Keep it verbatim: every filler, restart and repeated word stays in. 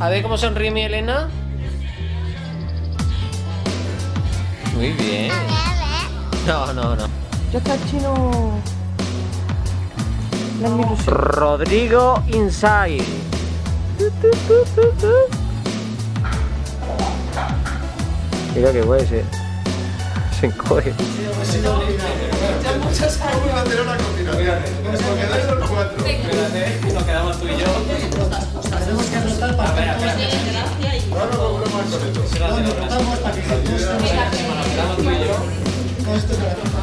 A ver cómo sonríe mi Elena. Muy bien. No, no, no. Ya está el chino. La ilusión. Rodrigo Inside. Mira que guay ese. Se encoge. Nos quedamos tú y yo. Tenemos que anotar para que todos No, no, no, no, lo anotamos para que todos Nos quedamos tú y yo. esto